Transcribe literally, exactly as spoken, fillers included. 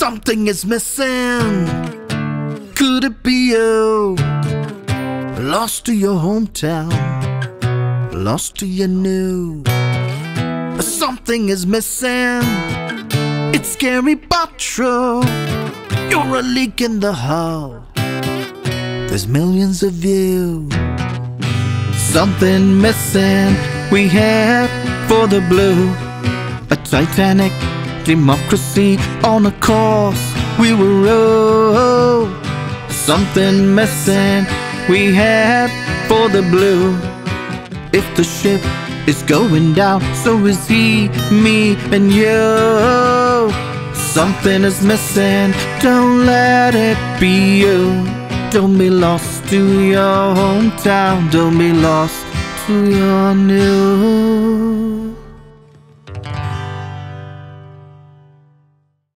Something is missing. Could it be you? Lost to your hometown, lost to your new. Something is missing. It's scary but true. You're a leak in the hull. There's millions of you. Something missing. We head for the blue. A Titanic democracy on a course we will row. Something missing. We head for the blue. If the ship is going down, so is he, me and you. Something is missing. Don't let it be you. Don't be lost to your hometown. Don't be lost to your new.